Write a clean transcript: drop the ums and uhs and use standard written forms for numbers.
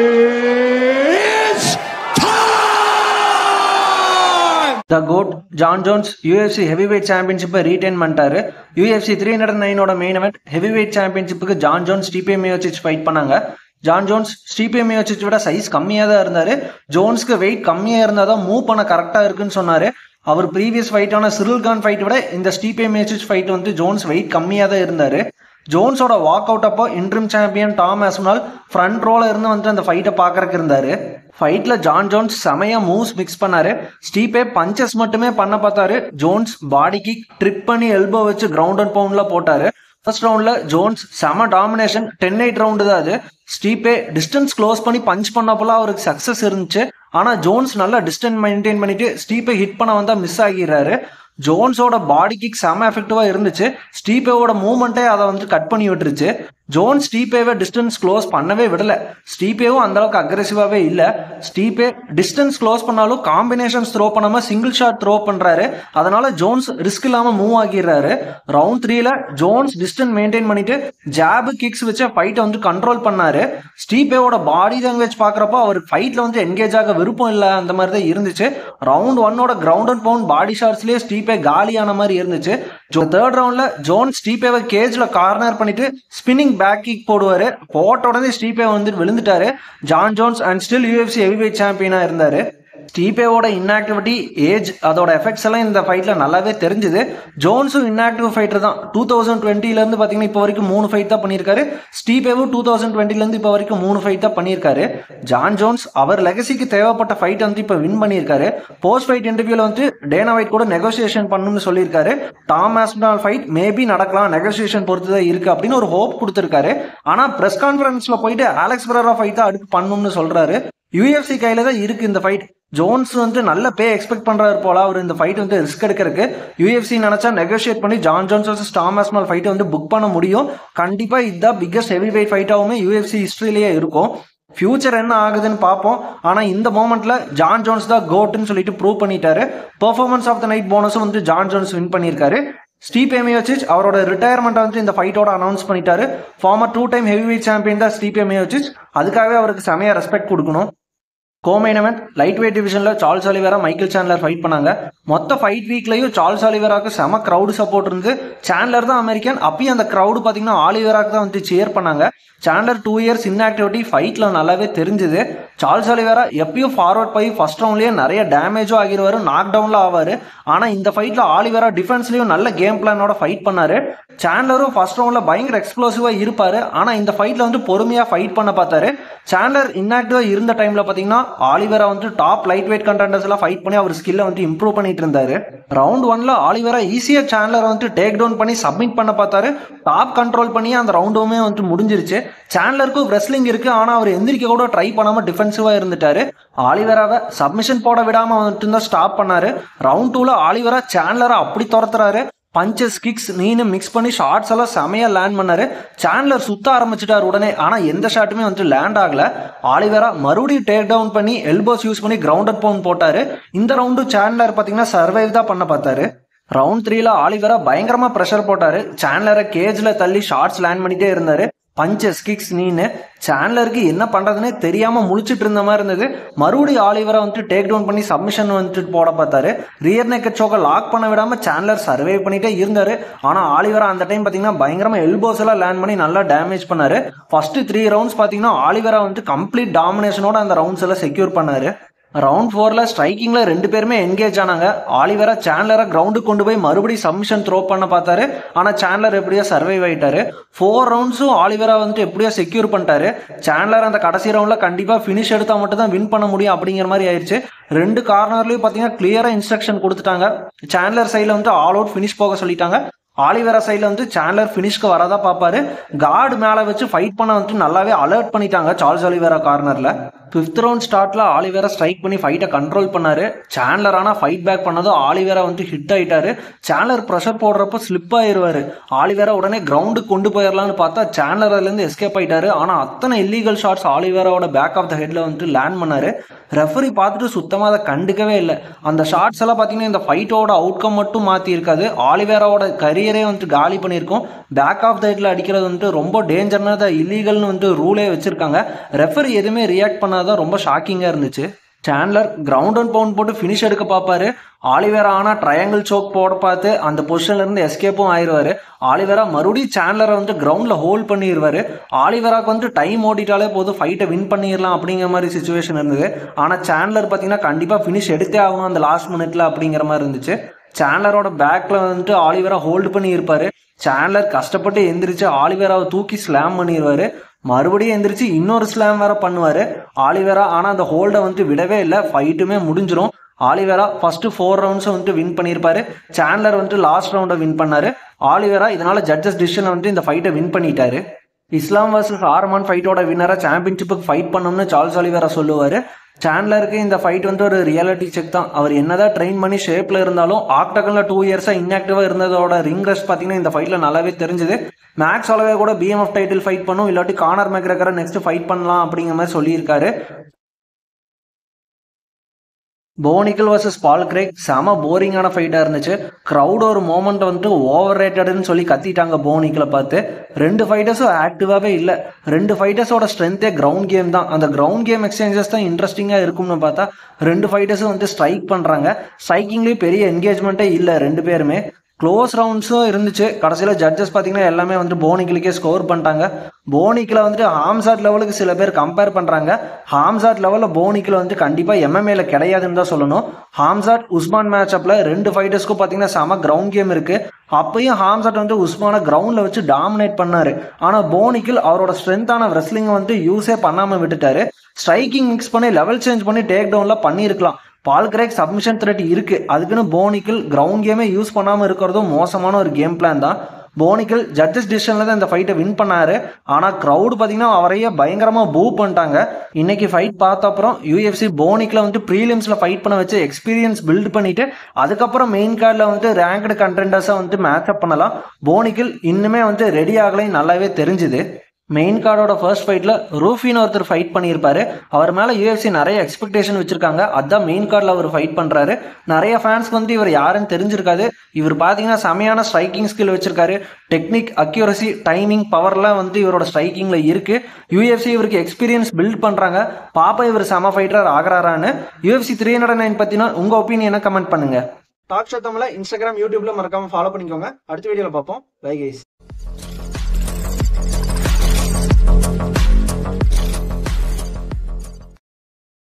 It's time! The GOAT John Jones UFC Heavyweight Championship retain பண்ணிட்டாரு. UFC 309 ஓட main event Heavyweight Championshipக்கு John Jones Stipe Miocic fight பண்ணாங்க. John Jones Stipe Miocic விட size கம்மியாக தான் இருந்தாரு. ஜோன்ஸ்க்கு வெயிட் கம்மியாக இருந்தால் தான் மூவ் பண்ண கரெக்டாக இருக்குன்னு சொன்னாரு. அவர் ப்ரீவியஸ் ஃபைட்டான சிரில் கான் ஃபைட் விட இந்த ஸ்டீபே மியோசிச் ஃபைட் வந்து ஜோன்ஸ் வெயிட் கம்மியாக தான் இருந்தாரு. ஜோன்ஸோட வாக் அவுட் அப்போ interim champion Tom Aspinall front ரோல இருந்து வந்து அந்த ஃபைட்டை பார்க்கறக்கு இருந்தாரு. ஃபைட்ல ஜான் ஜோன்ஸ் செமையா மூவ்ஸ் மிக்ஸ் பண்ணாரு. ஸ்டீபே பஞ்சஸ் மட்டுமே பண்ண பார்த்தாரு. ஜோன்ஸ் பாடிக்கு ட்ரிப் பண்ணி எல்போ வச்சு கிரவுண்ட் அண்ட் பவுண்ட்ல போட்டாரு. ஃபர்ஸ்ட் ரவுண்ட்ல ஜோன்ஸ் செம டாமினேஷன் 10-8 ரவுண்டு தான் அது. ஸ்டீபே டிஸ்டன்ஸ் க்ளோஸ் பண்ணி பஞ்ச் பண்ணப்போலாம் அவருக்கு சக்சஸ் இருந்துச்சு. ஆனா ஜோன்ஸ் நல்லா டிஸ்டன்ஸ் மெயின்டைன் பண்ணிட்டு ஸ்டீபே ஹிட் பண்ண வந்தா மிஸ் ஆகிடுறாரு. ஜோன்ஸோட பாடி கிக் செம எஃபெக்டிவா இருந்துச்சு. ஸ்டீபேவோட மூவ்மெண்ட்டே அதை வந்து கட் பண்ணி விட்டுருச்சு. ஜோன்ஸ் ஸ்டீபேவை டிஸ்டன்ஸ் க்ளோஸ் பண்ணவே விடல. ஸ்டீபேவும் அந்த அளவுக்கு அக்ரெசிவாவே இல்ல. ஸ்டீபே டிஸ்டன்ஸ் க்ளோஸ் பண்ணாலும் காம்பினேஷன்ஸ் த்ரோ பண்ணாம சிங்கிள் ஷாட் த்ரோ பண்றாரு. அதனால ஜோன்ஸ் ரிஸ்க் இல்லாம மூவ் ஆகிடுறாரு. ரவுண்ட் 3ல ஜோன்ஸ் டிஸ்டன்ஸ் மெயின்டைன் பண்ணிட்டு ஜாப் கிக்ஸ் வச்சு ஃபைட்டை வந்து கண்ட்ரோல் பண்ணாரு. ஸ்டீபேவோட பாடி லாங்குவேஜ் பாக்குறப்போ அவர் ஃபைட்ல வந்து என்கேஜ் ஆக விருப்பம் இல்லை அந்த மாதிரி தான் இருந்துச்சு. ரவுண்ட் 1ஓட கிரவுண்ட் அண்ட் பவுண்ட் பாடி ஷாட்ஸ்லயே ஸ்டீபே காலியான மாதிரி இருந்துச்சு. தேர்ட் ரவுண்ட்ல ஜோன்ஸ் ஸ்டீபேவை கேஜ்ல கார்னர் பண்ணிட்டு ஸ்பின்னிங் பேக் கிக் போடுவாரு. போட்ட உடனே ஸ்டீபே வந்து விழுந்துட்டாரு. John Jones and still UFC heavyweight சாம்பியனா இருந்தாரு. ஸ்டீபேவோட இன்ஆக்டிவிட்டி, ஏஜ், அதோட எஃபெக்ட்ஸ் எல்லாம் இந்த ஃபைட்ல நல்லாவே தெரிஞ்சுது. ஜோன்ஸும் இன்ஆக்டிவ் ஃபைட்டர் தான். 2020ல இருந்து பாத்தீங்கன்னா இப்போ வரைக்கும் 3 ஃபைட் தான் பண்ணியிருக்காரு. ஸ்டீபேவும் 2020ல இருந்து இப்போ வரைக்கும் 3 ஃபைட் தான் பண்ணியிருக்காரு. ஜான் ஜோன்ஸ் அவர் லெகசிக்கு தேவைப்பட்ட ஃபைட் வந்து இப்போ வின் பண்ணியிருக்காரு. போஸ்ட் ஃபைட் இன்டர்வியூல வந்து டேனா ஒயிட் கூட நெகோசியேஷன் பண்ணணும்னு சொல்லியிருக்காரு. டாம் ஆஸ்மால் ஃபைட் மேபி நடக்கலாம், நெகோசியேஷன் பொறுத்து தான் இருக்கு அப்படின்னு ஒரு ஹோப் கொடுத்திருக்காரு. ஆனா பிரஸ் கான்ஃபரன்ஸ்ல போயிட்டு அலெக்ஸ் பெரேரா ஃபைட் தான் அடுத்து பண்ணணும்னு சொல்றாரு. UFC கையில தான் இருக்கு இந்த ஃபைட். ஜோன்ஸ் வந்து நல்ல பே எக்ஸ்பெக்ட் பண்றாரு போல. அவர் இந்த ஃபைட் வந்து ரிஸ்க் எடுக்கிறதுக்கு UFC நினைச்சா நெகோஷியேட் பண்ணி John Jones versus Tom Aspinall ஃபைட்டை வந்து புக் பண்ண முடியும். கண்டிப்பா இதுதான் பிக்கஸ்ட் ஹெவி வெயிட் ஃபைட்டாவுமே UFC ஹிஸ்டரியிலேயே இருக்கும். ஃபியூச்சர் என்ன ஆகுதுன்னு பார்ப்போம். ஆனா இந்த மோமெண்ட்ல ஜான் ஜோன்ஸ் தான் கோட்னு சொல்லிட்டு ப்ரூவ் பண்ணிட்டாரு. பெர்ஃபார்மன்ஸ் ஆஃப் த நைட் போனஸும் வந்து ஜான் ஜோன்ஸ் வின் பண்ணியிருக்காரு. ஸ்டீபே மியோசிச் அவரோட ரிட்டையர்மெண்ட் வந்து இந்த ஃபைட்டோட அனௌன்ஸ் பண்ணிட்டாரு. ஃபார்மர் 2-டைம் ஹெவிவெயிட் சாம்பியன் தான் ஸ்டீபே மியோசிச். அதுக்காகவே அவருக்கு செமையா ரெஸ்பெக்ட் கொடுக்கணும். கோமெயின் event லைட் வெயிட் டிவிஷன்ல Charles Oliveira Michael Chandler fight பண்ணாங்க. மொத்த ஃபைட் வீக்லயும் சார்ல்ஸ் ஒலிவேராக்கு செம கிரௌடு சப்போர்ட் இருந்து. சாண்ட்லர் தான் அமெரிக்கன். அப்பயும் அந்த கிரௌடு பாத்தீங்கன்னா ஆலிவேராக்கு தான் வந்து சியர் பண்ணாங்க. சாண்ட்லர் 2 இயர்ஸ் இன்ஆக்டிவிட்டி ஃபைட்ல நல்லாவே தெரிஞ்சுது. சார்ல்ஸ் ஒலிவேரா எப்பயும் ஃபார்வர்ட் போய் ஃபர்ஸ்ட் ரவுண்ட்லயே நிறைய டேமேஜும் ஆகிடுவாரு, நாக் டவுன்ல ஆவாரு. ஆனா இந்த ஃபைட்ல ஆலிவேரா டிஃபென்ஸ்லயும் நல்ல கேம் பிளானோட ஃபைட் பண்ணாரு. சாண்ட்லரும் ஃபர்ஸ்ட் ரவுண்ட்ல பயங்கர எக்ஸ்ப்ளோசிவா இருப்பாரு. ஆனா இந்த ஃபைட்ல வந்து பொறுமையா ஃபைட் பண்ண பார்த்தாரு. சாண்ட்லர் இன்ஆக்டிவா இருந்த டைம்ல பாத்தீங்கன்னா ஆலிவேரா வந்து டாப் லைட் வெயிட் கண்டெண்டர்ஸ் எல்லாம் ஃபைட் பண்ணி அவர் ஸ்கில்ல வந்து இம்ப்ரூவ் பண்ணிட்டு இருந்தாரு. ரவுண்ட் 1ல ஆலிவேரா ஈஸியா சாண்ட்லர் வந்து டேக் டவுன் பண்ணி சப்மிட் பண்ண பார்த்தாரு. டாப் கண்ட்ரோல் பண்ணி அந்த ரவுண்டுமே வந்து முடிஞ்சிருச்சு. சாண்ட்லருக்கும் ரெஸ்லிங் இருக்கு, ஆனா அவர் எந்திரிக்க கூட ட்ரை பண்ணாம டிஃபென்சிவா இருந்துட்டாரு. ஆலிவேராவை சப்மிஷன் போட விடாம வந்துட்டு தான் ஸ்டாப் பண்ணாரு. ரவுண்ட் 2ல ஆலிவேரா சாண்ட்லரை அப்படி துரத்துறாரு. பஞ்சஸ், கிக்ஸ், நீனு மிக்ஸ் பண்ணி ஷார்ட்ஸ் எல்லாம் செமையா லேண்ட் பண்ணாரு. சாண்ட்லர் சுத்த ஆரம்பிச்சிட்டாரு உடனே. ஆனா எந்த ஷாட்டுமே வந்து லேண்ட் ஆகல. ஆலிவேரா மறுபடியும் டேக் டவுன் பண்ணி எல்போஸ் யூஸ் பண்ணி கிரவுண்ட் அண்ட் பவுண்ட் போட்டாரு. இந்த ரவுண்டு சாண்ட்லர் பாத்தீங்கன்னா சர்வைவ் தான் பண்ண பார்த்தாரு. ரவுண்ட் 3ல ஆலிவேரா பயங்கரமா பிரஷர் போட்டாரு. சாண்ட்லரை கேஜ்ல தள்ளி ஷார்ட்ஸ் லேண்ட் பண்ணிட்டே இருந்தாரு. பஞ்சஸ், கிக்ஸ், நீனு. சாண்ட்லருக்கு என்ன பண்றதுன்னே தெரியாம முழிச்சிட்டு இருந்த மாதிரி இருந்தது. மறுபடியும் ஆலிவேரா வந்துட்டு டேக் டவுன் பண்ணி சப்மிஷன் வந்துட்டு போட பார்த்தாரு. ரியர் நெக்கட் சோக்கை லாக் பண்ண விடாம சாண்ட்லர் சர்வே பண்ணிட்டே இருந்தாரு. ஆனா ஆலிவேரா அந்த டைம் பாத்தீங்கன்னா பயங்கரமா எல்போஸ் எல்லாம் லேண்ட் பண்ணி நல்லா டேமேஜ் பண்ணாரு. ஃபர்ஸ்ட் 3 ரவுண்ட்ஸ் பாத்தீங்கன்னா ஆலிவேரா வந்து கம்ப்ளீட் டாமினேஷனோட அந்த ரவுண்ட்ஸ் எல்லாம் செக்யூர் பண்ணாரு. ரவுண்ட் 4ல ஸ்ட்ரைக்கிங்ல 2 பேருமே என்கேஜ் ஆனாங்க. ஆலிவேரா சாண்ட்லரை கிரவுண்டுக்கு கொண்டு போய் மறுபடியும் சப்மிஷன் த்ரோ பண்ண பார்த்தாரு. ஆனா சாண்ட்லர் எப்படியோ சர்வைவ் ஆயிட்டாரு. 4 ரவுண்ட்ஸும் ஆலிவேரா வந்துட்டு எப்படியோ செக்யூர் பண்ணிட்டாரு. சாண்ட்லர் அந்த கடைசி ரவுண்ட்ல கண்டிப்பா பினிஷ் எடுத்தா மட்டும் தான் வின் பண்ண முடியும் அப்படிங்கிற மாதிரி ஆயிடுச்சு. 2 கார்னர்லயும் பாத்தீங்கன்னா கிளியரா இன்ஸ்ட்ரக்ஷன் கொடுத்துட்டாங்க. சாண்ட்லர் சைட்ல வந்து ஆல் அவுட் பினிஷ் போக சொல்லிட்டாங்க. ஆலிவேரா சைட்ல வந்து சாண்ட்லர் பினிஷ்க்கு வரதா பாப்பாரு. கார்டு மேல வச்சு ஃபைட் பண்ண வந்து நல்லாவே அலர்ட் பண்ணிட்டாங்க சார்ல்ஸ் ஒலிவேரா கார்னர்ல. 5th ரவுண்ட் ஸ்டார்ட்ல ஆலிவேரா ஸ்ட்ரைக் பண்ணி ஃபைட்டை கண்ட்ரோல் பண்ணாரு. சாண்ட்லர் ஆனால் ஃபைட் பேக் பண்ணதும் ஆலிவேரா வந்து ஹிட் ஆயிட்டாரு. சாண்ட்லர் ப்ரெஷர் போடுறப்ப ஸ்லிப் ஆயிடுவாரு. ஆலிவேரா உடனே கிரவுண்டுக்கு கொண்டு போயிடலாம்னு பார்த்தா சாண்ட்லர் அதுலேருந்து எஸ்கேப் ஆயிட்டாரு. ஆனால் அத்தனை இல்லீகல் ஷாட்ஸ் ஆலிவேராவோட பேக் ஆஃப் த ஹெட்ல வந்து லேண்ட் பண்ணாரு. ரெஃபரி பார்த்துட்டு சுத்தமாக அதை கண்டுக்கவே இல்லை. அந்த ஷாட்ஸ் எல்லாம் பார்த்தீங்கன்னா இந்த ஃபைட்டோட அவுட்கம் மட்டும் மாற்றி இருக்காது, ஆலிவேராவோட கரியரே வந்து காலி பண்ணியிருக்கோம். பேக் ஆஃப் த ஹெட்ல அடிக்கிறது வந்துட்டு ரொம்ப டேஞ்சர்னாக இல்லீகல்னு வந்துட்டு ரூலே வச்சிருக்காங்க. ரெஃபரி எதுவுமே ரியாக்ட் பண்ணாதான் ரொம்ப ஷாக்கிங்காக இருந்துச்சு. சாண்ட்லர் கிரவுண்ட் அண்ட் பவுண்ட் போட்டு ஃபினிஷ் எடுக்க பார்ப்பாரு. ஆலிவேரா ஆனால் ட்ரையாங்கிள் சோக் போட பார்த்து அந்த பொசிஷன்லேருந்து எஸ்கேப்பும் ஆயிடுவார். ஆலிவேரா மறுபடியும் சாண்ட்லரை வந்து கிரவுண்டில் ஹோல்ட் பண்ணிடுவார். ஆலிவேராவுக்கு வந்து டைம் ஓடிட்டாலே போதும், ஃபைட்டை வின் பண்ணிடலாம் அப்படிங்கிற மாதிரி சுச்சுவேஷன் இருந்தது. ஆனால் சாண்ட்லர் பார்த்தீங்கன்னா கண்டிப்பாக ஃபினிஷ் எடுத்தே ஆகணும் அந்த லாஸ்ட் மினிட்ல அப்படிங்கிற மாதிரி இருந்துச்சு. சாண்ட்லரோட பேக்கில் வந்துட்டு ஆலிவேரா ஹோல்டு பண்ணி இருப்பார். சாண்ட்லர் கஷ்டப்பட்டு எந்திரிச்சு ஆலிவேராவை தூக்கி ஸ்லாம் பண்ணிடுவார். மறுபடியும் எந்திரிச்சு இன்னொரு ஸ்லாம் வேற பண்ணுவார் ஆலிவேரா. ஆனால் அந்த ஹோல்டை வந்து விடவே இல்லை, ஃபைட்டுமே முடிஞ்சிடும். ஆலிவேரா ஃபர்ஸ்ட் 4 ரவுண்ட்ஸை வந்துட்டு வின் பண்ணியிருப்பாரு. சாண்ட்லர் வந்துட்டு லாஸ்ட் ரவுண்டை வின் பண்ணாரு. ஆலிவேரா இதனால ஜட்ஜஸ் டிசிஷனை வந்துட்டு இந்த ஃபைட்டை வின் பண்ணிட்டாரு. இஸ்லாம் வர்சஸ் ஆர்மான் ஃபைட்டோட வின்னரை சாம்பியன்ஷிப்புக்கு ஃபைட் பண்ணணும்னு சார்ல்ஸ் ஆலிவேரா சொல்லுவார். சாண்ட்லருக்கு இந்த ஃபைட் வந்து ஒரு ரியாலிட்டி செக் தான். அவர் என்னதான் ட்ரெயின் பண்ணி ஷேப்பில் இருந்தாலும் ஆக்டகனில் 2 இயர்ஸாக இன்ஆக்டிவாக இருந்ததோட ரிங் ரெஸ்ட் பார்த்தீங்கன்னா இந்த ஃபைட்டில் நல்லாவே தெரிஞ்சுது. மேக்ஸ் ஹாலோவே கூட பிஎம்எஃப் டைட்டில் ஃபைட் பண்ணும், இல்லாட்டி கானர் மெக்ரெகரை நெக்ஸ்ட் ஃபைட் பண்ணலாம் அப்படிங்கிற மாதிரி சொல்லியிருக்காரு. போ நிக்கல் வர்சஸ் பால் கிரேக் செம போரிங்கான ஃபைட்டாக இருந்துச்சு. க்ரௌட் ஒரு மோமெண்ட் வந்துட்டு ஓவர் ரேட்டடுன்னு சொல்லி கத்திட்டாங்க போ நிக்கலை பார்த்து. 2 ஃபைட்டர்ஸும் ஆக்டிவாகவே இல்லை. 2 ஃபைட்டர்ஸோட ஸ்ட்ரென்த்தே கிரவுண்ட் கேம் தான். அந்த கிரவுண்ட் கேம் எக்ஸ்சேஞ்சஸ் தான் இன்ட்ரெஸ்டிங்காக இருக்கும்னு பார்த்தா 2 ஃபைட்டர்ஸும் வந்து ஸ்ட்ரைக் பண்ணுறாங்க. ஸ்ட்ரைக்கிங்லேயும் பெரிய என்கேஜ்மெண்ட்டே இல்லை. 2 பேருமே க்ளோஸ் ரவுண்ட்ஸும் இருந்துச்சு. கடைசியில் ஜட்ஜஸ் பார்த்தீங்கன்னா எல்லாமே வந்து போனிக்கிலுக்கே ஸ்கோர் பண்ணிட்டாங்க. போனிக்கில் வந்துட்டு ஹாம்சாட் லெவலுக்கு சில பேர் கம்பேர் பண்ணுறாங்க. ஹாம்சாட் லெவலில் போனிக்கில் வந்து கண்டிப்பாக எம்எம்ஏல கிடையாதுன்னு தான் சொல்லணும். ஹாம்சாட் உஸ்மான் மேட்சப்பில் 2 ஃபைட்டர்ஸ்க்கும் பார்த்தீங்கன்னா செம கிரவுண்ட் கேம் இருக்குது. அப்பயும் ஹாம்சாட் வந்து உஸ்மானை கிரவுண்டில் வச்சு டாமினேட் பண்ணார். ஆனால் போனிக்கில் அவரோட ஸ்ட்ரென்த்தான ரெஸ்லிங்கை வந்து யூஸே பண்ணாமல் விட்டுட்டாரு. ஸ்ட்ரைக்கிங் மிக்ஸ் பண்ணி லெவல் சேஞ்ச் பண்ணி டேக் டவுனில் பண்ணியிருக்கலாம். பால் கிரேக் சப்மிஷன் த்ரெட் இருக்கு, அதுக்குன்னு போனிக்கில் கிரவுண்ட் கேமே யூஸ் பண்ணாமல் இருக்கிறதும் மோசமான ஒரு கேம் பிளான் தான். போனிக்கில் ஜட்ஜஸ் டிசிஷன்ல தான் இந்த ஃபைட்டை வின் பண்ணாரு. ஆனால் க்ரௌடு பார்த்தீங்கன்னா அவரையே பயங்கரமாக பூ பண்ணிட்டாங்க. இன்னைக்கு ஃபைட் பார்த்த அப்புறம் யூஎஃப்சி போனிக்கில் வந்து ப்ரீலிம்ஸில் ஃபைட் பண்ண வச்சு எக்ஸ்பீரியன்ஸ் பில்ட் பண்ணிட்டு அதுக்கப்புறம் மெயின் கார்டில் வந்து ரேங்க்டு கண்டெண்டர்ஸை வந்து மேட்சப் பண்ணலாம். போனிக்கில் இன்னுமே வந்து ரெடி ஆகலைன்னு நல்லாவே தெரிஞ்சுது. மெயின் கார்டோட ஃபர்ஸ்ட் ஃபைட்டில் ரூஃபின்னு ஒருத்தர் ஃபைட் பண்ணியிருப்பாரு. அவர் மேலே யூஎஃப்சி நிறைய எக்ஸ்பெக்டேஷன் வச்சிருக்காங்க. அதான் மெயின் கார்டில் அவர் ஃபைட் பண்ணுறாரு. நிறைய ஃபேன்ஸ்க்கு வந்து இவர் யாருன்னு தெரிஞ்சிருக்காது. இவர் பார்த்தீங்கன்னா செமையான ஸ்ட்ரைக்கிங் ஸ்கில் வச்சிருக்காரு. டெக்னிக், அக்யூரசி, டைமிங், பவர்லாம் வந்து இவரோட ஸ்ட்ரைக்கிங்கில் இருக்கு. யூஎஃப்சி இவருக்கு எக்ஸ்பீரியன்ஸ் பில்ட் பண்ணுறாங்க. பாப்பா இவர் செம ஃபைட்டர் ஆகிறாரான்னு. யூஎஃப்சி 309 பற்றினா உங்கள் ஒப்பீனியனை கமெண்ட் பண்ணுங்க. டாக் ஷோ தமிழை இன்ஸ்டாகிராம், யூடியூப்ல மறக்காம ஃபாலோ பண்ணிக்கோங்க. அடுத்த வீடியோவில் பார்ப்போம். Bye guys.